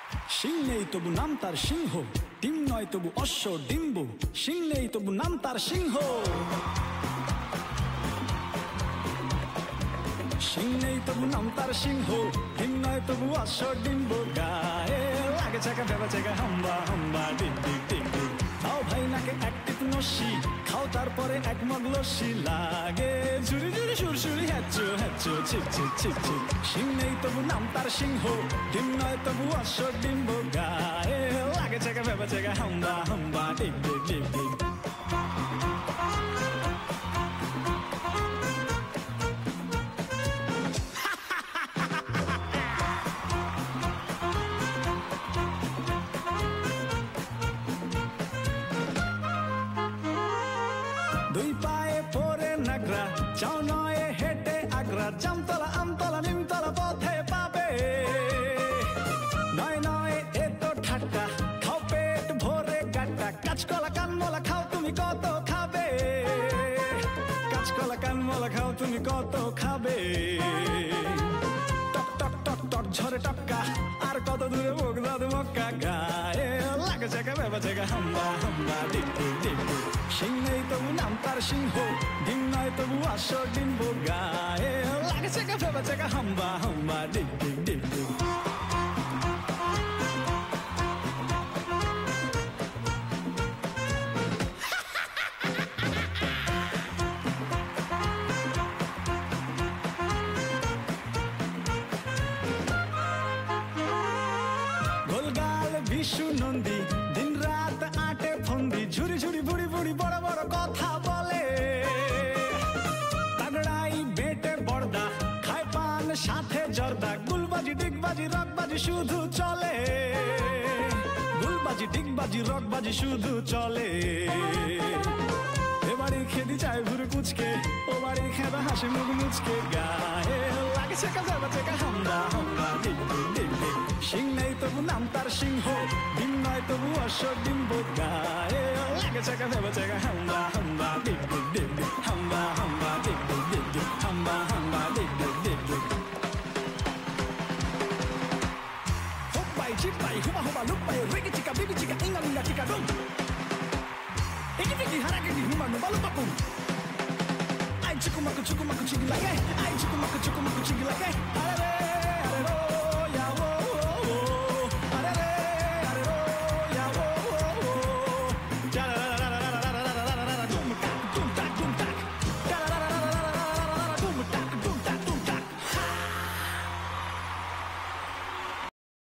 সিং নেই তবু নাম তার সিংহ, ডিম নয় তবু অশ্ব ডিম্বু। সিং নেই তবু নাম তার সিংহ, সিং নেই তবু নাম তার সিংহ, ডিম নয় তবু অশ্ব ডিম্বু। গায়ে লাগে চাকা ভেবা চাকা হাম্বা হাম্বা ডিগ ডিগ ডিগ ডিগ। খাও ভাই নাকে এক টিপ নস্যি, খাও তারপরে এক মগ লস্যি। লাগে ঝুড়ি ঝুড়ি সুরসুরি হ্যাচো হ্যাচো ছিপ ছিপ ছিপ ছিপ। সিং নেই তবু নাম তার সিংহ, ডিম নয় তবু অশ্ব ডিম্বু। গায়ে লাগে চাকা ভেবা চাকা হাম্বা হাম্বা ডিগ ডিগ ডিগ ডিগ। দুই পায়ে পরে নাগরা, চাও নয় হেঁটে আগ্রা। জামতলা আমতলা নিমতলা পথে পাবে, নয় নয় এ তো ঠাট্টা। খাও পেট ভরে গাট্টা, কাঁচকলা কানমলা খাও তুমি কত খাবে। কাঁচকলা কানমলা খাও তুমি কত খাবে। টক টক টক টক ঝরে টক্কা, আর কত দূরে মুখ দাদু মক্কা। গায়ে লাগে চাকা ভেবা চাকা হাম্বা হাম্বা ডিগ ডিগ ডিগ ডিগ। সিং নেই তবু নাম তার সিংহ, ডিম নয় তবু অশ্ব ডিম্বু। গায়ে লাগে চাকা ভেবা চাকা হাম্বা হাম্বা ডিগ ডিগ ডিগ ডিগ। গোলগাল বিশু নন্দী, দিন রাত আটে ফন্দি। ঝুড়ি ঝুড়ি বুড়ি বুড়ি বড় বড় কথা বলে। তাগড়াই বেটে বড়দা, খায় পান সাথে জর্দা। গুলবাজি ডিগবাজি রকবাজি শুধু চলে, গুলবাজি ডিগবাজি রকবাজি শুধু চলে। এ বাড়ি খেদি চায় ভুরু কুচকে, ও বাড়ি খেদা হাসি মুখ মুচকে। গায়ে লাগে চাকা যাবা চাকা হাম্বা হাম্বা ডিগ ডিগ ডিগ ডিগ। সিং নেই তবু নাম তার সিংহ, ডিম নয় তবু অশ্ব ডিম্বু। গায়ে লাগে চাকা ভেবা চাকা হাম্বা হাম্বা ডিগ ডিগ ডিগ ডিগ। হাম্বা হাম্বা ডিগ ডিগ ডিগ ডিগ। হাম্বা হাম্বা ডিগ ডিগ ডিগ ডিগ। হোপাই চিপাই হুবা হুবা লুপাই রেগে চিকা বিবি চিকা ইঙ্গা মিঙ্গা চিকা ডুম। একি ফিকি হারাকে কি হুমা নুবা লুবা পুম। আই চুকুমাকু চুকুমাকু চিকি লাগে, আই চুকুমাকু চুকুমাকু চিকি লাগে। আরে